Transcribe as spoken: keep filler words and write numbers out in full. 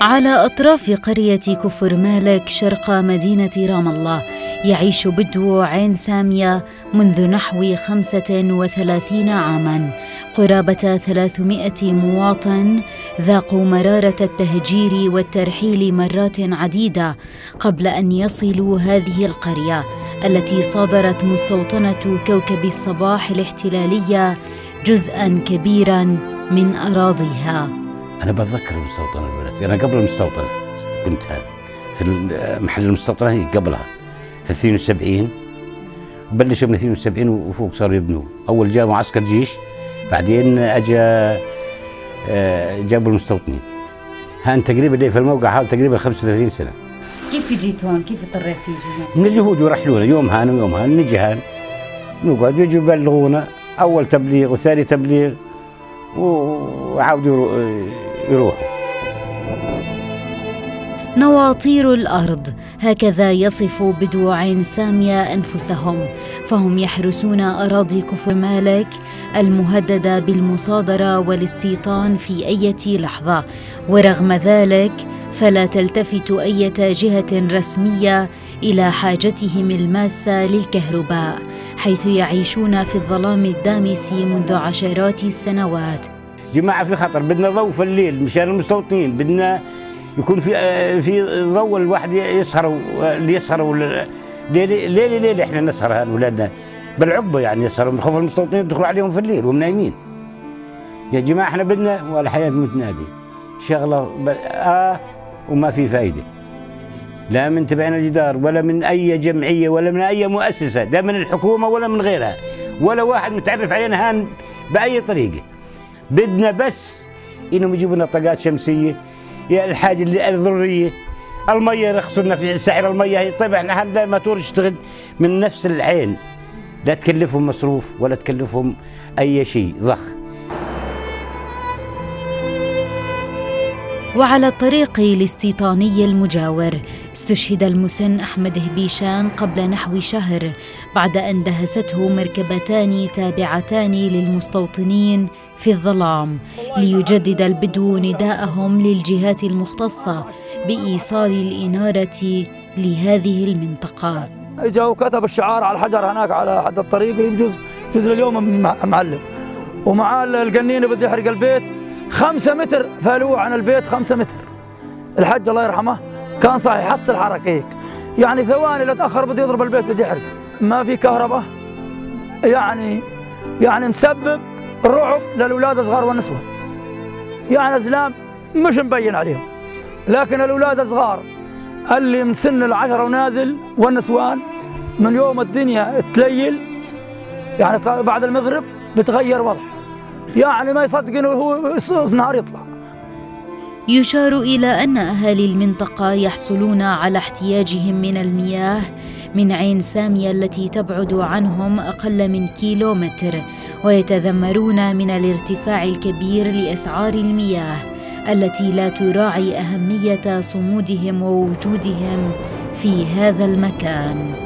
على أطراف قرية كفر مالك شرق مدينة رام الله يعيش بدو عين سامية منذ نحو خمسة وثلاثين عاماً. قرابة ثلاثمائة مواطن ذاقوا مرارة التهجير والترحيل مرات عديدة قبل أن يصلوا هذه القرية التي صادرت مستوطنة كوكب الصباح الاحتلالية جزءاً كبيراً من أراضيها. أنا بتذكر المستوطنة البلد، أنا قبل المستوطنة كنت في محل المستوطنة هي قبلها في اثنين وسبعين، بلشوا من اثنين وسبعين وفوق صاروا يبنوا. أول جاء معسكر جيش، بعدين أجا جابوا المستوطنين. هان تقريبا اللي في الموقع هذا تقريبا خمسة وثلاثين سنة. كيف جيت هون؟ كيف اضطريت تيجي هون؟ من اليهود يرحلونا يوم هان ويوم هان، نجي هان نقعد يجوا يبلغونا أول تبليغ وثاني تبليغ وعاودوا يروحوا. نواطير الأرض، هكذا يصف بدو عين سامية أنفسهم، فهم يحرسون أراضي كفر مالك المهددة بالمصادرة والاستيطان في أي لحظة، ورغم ذلك فلا تلتفت أي جهة رسمية إلى حاجتهم الماسة للكهرباء، حيث يعيشون في الظلام الدامس منذ عشرات السنوات. جماعة في خطر، بدنا ضوء في الليل مشان المستوطنين، بدنا يكون في في ضوء، الواحد يسهر اللي يسهر ليلي ليلي ليلي احنا نسهر هان اولادنا بالعقبه، يعني يسهروا من خوف المستوطنين يدخلوا عليهم في الليل وهم نايمين. يا جماعه احنا بدنا ولا حياه متنادي شغله اه وما في فايده، لا من تبعنا الجدار ولا من اي جمعيه ولا من اي مؤسسه، لا من الحكومه ولا من غيرها، ولا واحد متعرف علينا هان باي طريقه. بدنا بس انهم يجيبوا لنا طاقات شمسيه، يا الحاجه اللي الضروريه، الميه يرخصوا لنا في سعر الميه. هي طيب احنا هلا ما تشتغل من نفس العين، لا تكلفهم مصروف ولا تكلفهم اي شيء ضخ. وعلى الطريق الاستيطاني المجاور استشهد المسن أحمد هبيشان قبل نحو شهر بعد أن دهسته مركبتان تابعتان للمستوطنين في الظلام، ليجدد البدو نداءهم للجهات المختصة بإيصال الإنارة لهذه المنطقة. اجا وكتب الشعار على الحجر هناك على حد الطريق، يجوز جزء اليوم معلم، ومعاه القنينه بده يحرق البيت خمسة متر، فالوه عن البيت خمسة متر. الحج الله يرحمه كان صحيح حس الحركه هيك، يعني ثواني لا تاخر بده يضرب البيت بده يحرق. ما في كهرباء، يعني يعني مسبب رعب للاولاد الصغار والنسوان، يعني زلام مش مبين عليهم، لكن الاولاد الصغار اللي من سن العشرة ونازل والنسوان من يوم الدنيا تليل، يعني بعد المغرب بتغير وضع، يعني ما يصدق انه هو نهار يطلع. يشار إلى أن أهالي المنطقة يحصلون على احتياجهم من المياه من عين سامية التي تبعد عنهم أقل من كيلومتر، ويتذمرون من الارتفاع الكبير لأسعار المياه التي لا تراعي أهمية صمودهم ووجودهم في هذا المكان.